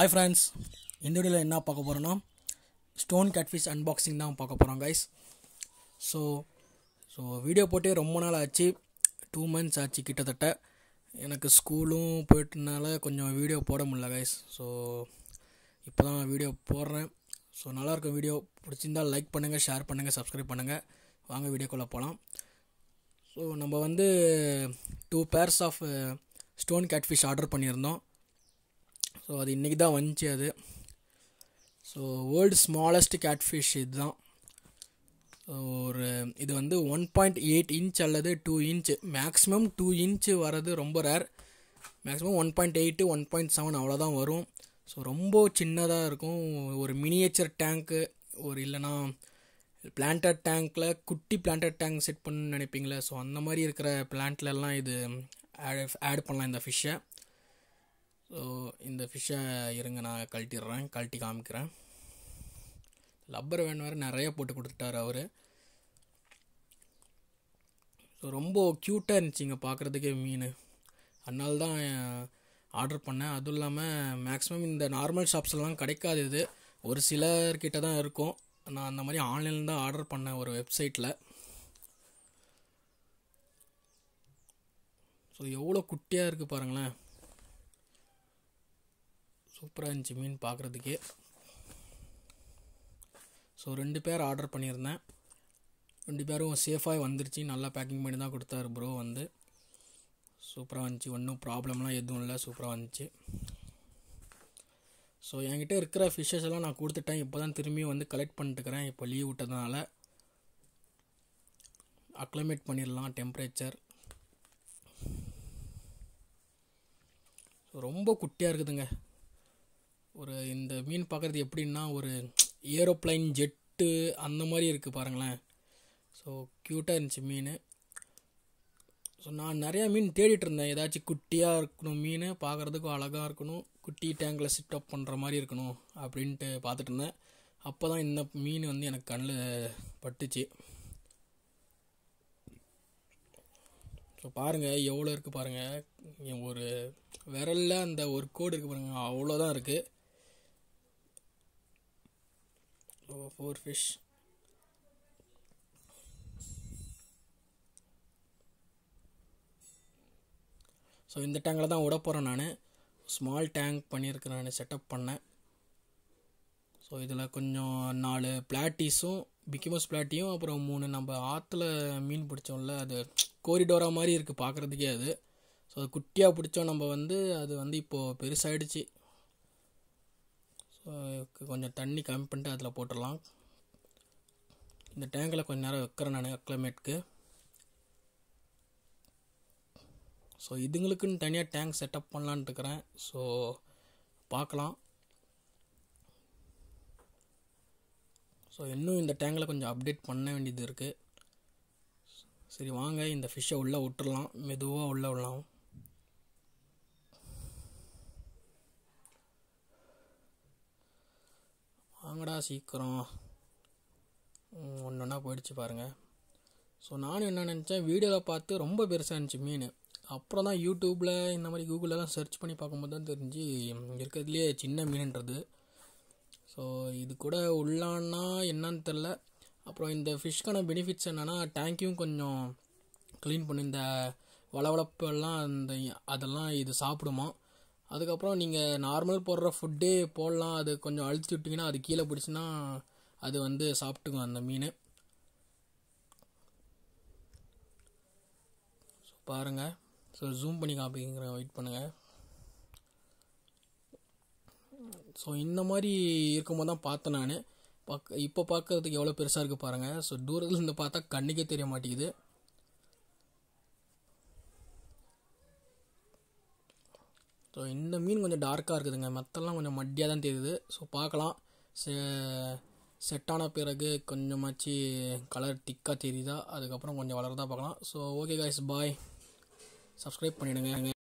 Hi friends, இந்த வீடியோல என்ன பார்க்க போறோம்னா ஸ்டோன் கேட்ஃபிஷ் அன்பாக்சிங் தான் பார்க்க போறோம் guys. ஸோ வீடியோ போட்டு ரொம்ப நாள் ஆச்சு, 2 months ஆச்சு கிட்டத்தட்ட. எனக்கு ஸ்கூலும் போயிட்டனால கொஞ்சம் வீடியோ போட முடியல guys. ஸோ இப்போ தான் வீடியோ போடுறேன். ஸோ நல்லாயிருக்கும் வீடியோ, பிடிச்சிருந்தால் லைக் பண்ணுங்கள், ஷேர் பண்ணுங்கள், சப்ஸ்கிரைப் பண்ணுங்கள். வாங்க வீடியோக்குள்ளே போகலாம். ஸோ நம்ம வந்து 2 pairs of stone catfish order பண்ணியிருந்தோம். ஸோ அது இன்றைக்கி தான் வந்துச்சு அது. ஸோ வேர்ல்டு ஸ்மாலஸ்ட் கேட்ஃபிஷ் இதுதான். இது வந்து 1.8 inch அல்லது 2 inch, மேக்ஸிமம் 2 inch வரது ரொம்ப ரேர். மேக்ஸிமம் 1.8 1.7 அவ்வளோதான் வரும். ஸோ ரொம்ப சின்னதாக இருக்கும். ஒரு மினியேச்சர் டேங்க்கு, ஒரு இல்லைனா பிளான்டட் டேங்க்கில் குட்டி பிளான்டட் டேங்க் செட் பண்ணணும்னு நினைப்பீங்களே, ஸோ அந்த மாதிரி இருக்கிற பிளான்ட்லலாம் இது ஆட் பண்ணலாம் இந்த ஃபிஷ்ஷை. ஸோ இந்த ஃபிஷ்ஷை இருங்க நான் கழட்டி காமிக்கிறேன். லப்பர் வேன் வேறு நிறைய போட்டு கொடுத்துட்டார் அவர். ஸோ ரொம்ப க்யூட்டாக இருந்துச்சுங்க பார்க்குறதுக்கே மீன், அதனால தான் ஆர்டர் பண்ணேன். அதுவும் இல்லாமல் மேக்ஸிமம் இந்த நார்மல் ஷாப்ஸ்லாம் கிடைக்காது, இது ஒரு சிலர்கிட்ட தான் இருக்கும். நான் அந்த மாதிரி ஆன்லைனில் தான் ஆர்டர் பண்ணேன் ஒரு வெப்சைட்டில். ஸோ எவ்வளோ குட்டியாக இருக்குது பாருங்களேன், சூப்பராக இருந்துச்சு மீன் பார்க்குறதுக்கே. ஸோ 2 பேர் ஆர்டர் பண்ணியிருந்தேன், 2 பேரும் சேஃபாக வந்துருச்சு. நல்லா பேக்கிங் பண்ணி தான் கொடுத்தாரு ப்ரோ. வந்து சூப்பராக வந்துச்சு, ஒன்றும் ப்ராப்ளம்லாம் எதுவும் இல்லை, சூப்பராக வந்துச்சு. ஸோ என்கிட்ட இருக்கிற ஃபிஷ்ஷஸ் எல்லாம் நான் கொடுத்துட்டேன். இப்போ தான் திரும்பியும் வந்து கலெக்ட் பண்ணிட்டுக்கிறேன். இப்போ லீவ் விட்டதுனால அக்ளமேட் பண்ணிடலாம் டெம்பரேச்சர். ஸோ ரொம்ப குட்டியாக இருக்குதுங்க. இந்த மீன் பார்க்குறது எப்படின்னா ஒரு ஏரோப்ளைன் ஜெட்டு அந்த மாதிரி இருக்குது பாருங்களேன். ஸோ க்யூட்டாக இருந்துச்சு மீன். ஸோ நான் நிறையா மீன் தேடிட்டு இருந்தேன், ஏதாச்சும் குட்டியாக இருக்கணும், மீன் பார்க்குறதுக்கும் அழகாக இருக்கணும், குட்டி டேங்கில் சிட் அப் பண்ணுற மாதிரி இருக்கணும் அப்படின்ட்டு பார்த்துட்டு இருந்தேன். அப்போ தான் இந்த மீன் வந்து எனக்கு கண்ணில் பட்டுச்சு. ஸோ பாருங்கள் எவ்வளோ இருக்குது பாருங்கள், ஒரு விரலில் அந்த ஒரு கோடு இருக்குது பாருங்கள், அவ்வளோதான் இருக்குது. 4 fish. ஸோ இந்த டேங்கில் தான் விட போகிறேன் நான். ஸ்மால் டேங்க் பண்ணியிருக்கிறேன், நான் செட்டப் பண்ணேன். ஸோ இதில் கொஞ்சம் 4 பிளாட்டீஸும் பிக்கிமோஸ் பிளாட்டியும் அப்புறம் 3 நம்ம ஆற்றுல மீன் பிடிச்சோம்ல, அது கோரிடோரா மாதிரி இருக்குது பார்க்குறதுக்கே அது. ஸோ அது குட்டியாக பிடிச்சோம் நம்ம வந்து, அது வந்து இப்போது பெருசாகிடுச்சு. ஸோ கொஞ்சம் தண்ணி கம்மி பண்ணிட்டு அதில் போட்டுடலாம். இந்த டேங்கில் கொஞ்சம் நேரம் வைக்கிறேன் நான் அக்ளமேட்க்கு. ஸோ இதுங்களுக்குன்னு தனியாக டேங்க் செட்டப் பண்ணலான்ட்டு இருக்கிறேன். ஸோ பார்க்கலாம். ஸோ இன்னும் இந்த டேங்கில் கொஞ்சம் அப்டேட் பண்ண வேண்டியது இருக்குது. சரி வாங்க இந்த ஃபிஷ்ஷை உள்ளே விட்டுடலாம், மெதுவாக உள்ளே விடலாம். வாங்கடா சீக்கிரம், ஒன்றா போயிடுச்சு பாருங்கள். ஸோ நானும் என்ன நினச்சேன், வீடியோவில் பார்த்து ரொம்ப பெருசாக இருந்துச்சு மீன். அப்புறம் தான் யூடியூப்பில் இந்த மாதிரி கூகுளெலாம் சர்ச் பண்ணி பார்க்கும்போது தான் தெரிஞ்சு இருக்கிறதுலையே சின்ன மீன்ன்றது. ஸோ இது கூட உள்ளான்னா என்னன்னு தெரில. அப்புறம் இந்த ஃபிஷ்க்கான பெனிஃபிட்ஸ் என்னென்னா, டேங்க்கையும் கொஞ்சம் க்ளீன் பண்ணி இந்த வளவளப்பெல்லாம் அதெல்லாம் இது சாப்பிடுமா. அதுக்கப்புறம் நீங்கள் நார்மல் போடுற ஃபுட்டே போடலாம், அது கொஞ்சம் அழுத்தி விட்டிங்கன்னா அது கீழே பிடிச்சின்னா அது வந்து சாப்பிட்டுக்கும் அந்த மீன். ஸோ பாருங்கள், ஸோ ஜூம் பண்ணி காமிக்கிறேன், வெயிட் பண்ணுங்கள். ஸோ இந்த மாதிரி இருக்கும்போது தான் பார்த்தேன் நான். இப்போ பார்க்குறதுக்கு எவ்வளோ பெருசாக இருக்குது பாருங்கள். ஸோ தூரத்தில் இருந்து பார்த்தா கண்ணுக்கே தெரிய மாட்டேங்குது. ஸோ இந்த மீன் கொஞ்சம் டார்க்காக இருக்குதுங்க, மற்றெல்லாம் கொஞ்சம் மட்டியாக தான் தெரியுது. ஸோ பார்க்கலாம் செட்டான பிறகு கொஞ்சமாச்சு கலர் திக்காக தெரியுதா, அதுக்கப்புறம் கொஞ்சம் வளர்றதா பார்க்கலாம். So okay guys, bye, subscribe பண்ணிவிடுங்க.